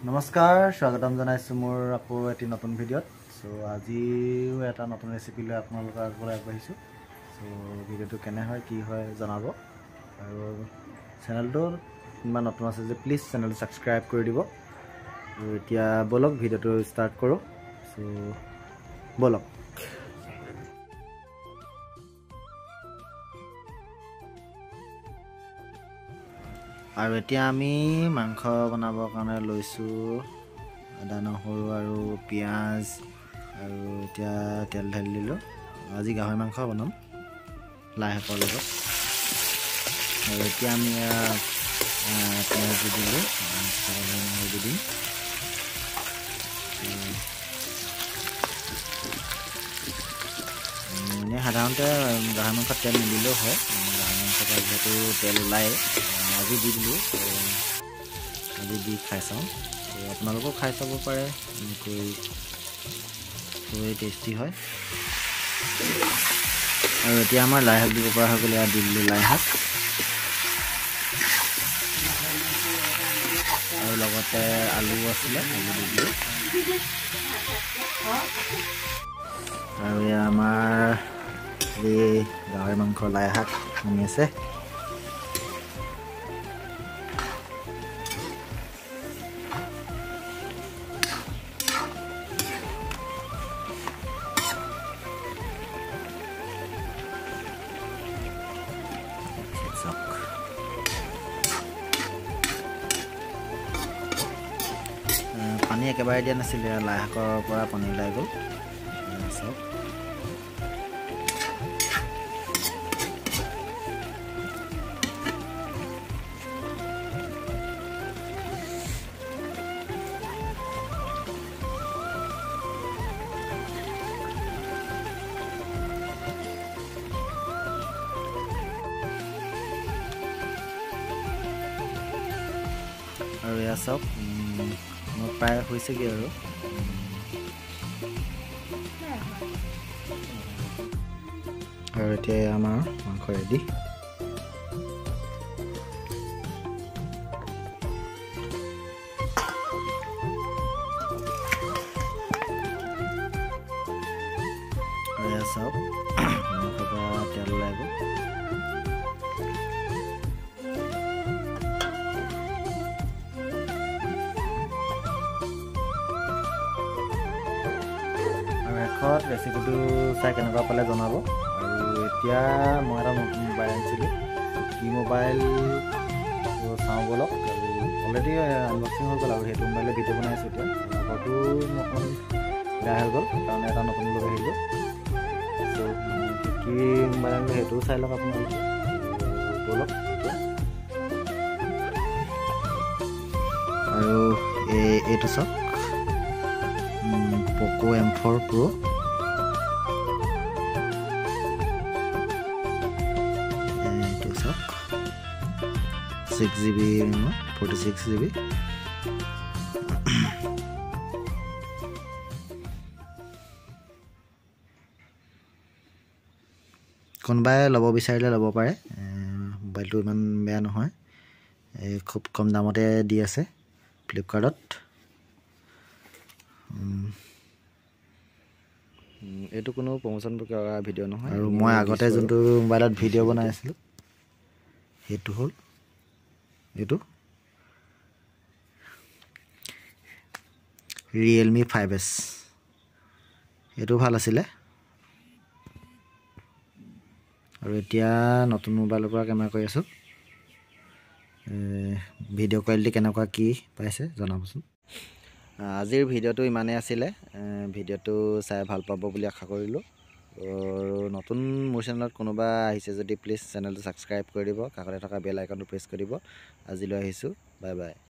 নমস্কাৰ স্বাগতম জনাইছো মোৰ আকৌ এটি নতুন ভিডিঅ'ত সো আজিও এটা নতুন ৰেচিপি লৈ আপোনালোকৰ আগলৈ আগবাঢ়িছো সো ভিডিঅ'টো কেনে হয় কি হয় জনাব আৰু চেনেলটো ইমান নতুন আছে যে প্লিজ চেনেলটো সাবস্ক্ৰাইব কৰি দিব আৰু এতিয়া বলক ভিডিঅ'টো ষ্টাৰ্ট কৰো সো বলক আৰু এতিয়া আমি মাংস বনাবৰ কাৰণে লৈছো আদা নহৰু আৰু পিয়াজ আৰু এতিয়া তেল ঢালি দিলো আজি গাহৰি মাংস বনাম লাই শাকৰ লগত আৰু এতিয়া আমি পিয়াজ দি দিলো নহৰু দি দিম সাধাৰণতে গাহৰি মাংসত তেল নিদিলেও হয় গাহৰি মাংসত যেহেতু তেল ওলায় আজি দি দিলোঁ আজি দি খাই চাওঁ আপোনালোকেও খাই চাব পাৰে খুবেই টেষ্টি হয় আৰু এতিয়া আমাৰ লাই শাক দিব পৰা হৈ গ'লে দি দিলোঁ লাই শাক আৰু লগতে আলু আছিলে আলু দি দিলোঁ আৰু এয়া আমাৰ গাহৰি মাংস লাই শাক বনি আছে পানী একেবাৰে দিয়া নাছিলে লাই শাকৰ পৰা পানী ওলাই গ'ল চাওক আৰু এয়া চাওক মোৰ প্ৰায় হৈছেগৈ আৰু এতিয়া আমাৰ মাংস ৰেডি আৰু এয়া চাওক মাংসৰ পৰা তেল ওলাই গ'ল ৰেচিপিটো চাই কেনেকুৱা পালে জনাব আৰু এতিয়া মই এটা নতুন মোবাইল আনিছিলোঁ কি মোবাইল চাওঁ বলক আৰু অলৰেডি আনবক্সিং হৈ গ'ল আৰু সেইটো মোবাইলে ভিডিঅ' বনাই আছোঁ এতিয়া আগৰটো অকণ বেয়া হৈ গ'ল কাৰণে এটা নতুন লৈ আহিলোঁ চ' কি মোবাইল আনিলোঁ সেইটোও চাই লওক আপোনালোকে বলক আৰু এইটো চাওক Poco M4 Pro এইটো চাওক 6GB 46GB কোনোবাই ল'ব বিচাৰিলে ল'ব পাৰে মোবাইলটো ইমান বেয়া নহয় খুব কম দামতে দি আছে ফ্লিপকাৰ্টত এইটো কোনো প্ৰমোচন কৰা ভিডিঅ' নহয় আৰু মই আগতে যোনটো মোবাইলত ভিডিঅ' বনাই আছিলোঁ সেইটো হ'ল এইটো Realme 5S এইটো ভাল আছিলে আৰু এতিয়া নতুন মোবাইলৰ পৰা কেমেৰা কৰি আছোঁ ভিডিঅ' কোৱালিটি কেনেকুৱা কি পাইছে জনাবচোন আজিৰ ভিডিঅ'টো ইমানেই আছিলে ভিডিঅ'টো চাই ভাল পাব বুলি আশা কৰিলোঁ আৰু নতুন মোৰ চেনেলত কোনোবা আহিছে যদি প্লিজ চেনেলটো সাবস্ক্ৰাইব কৰি দিব কাষতে থকা বেল আইকনটো প্ৰেছ কৰি দিব আজিলৈ আহিছোঁ বাই বাই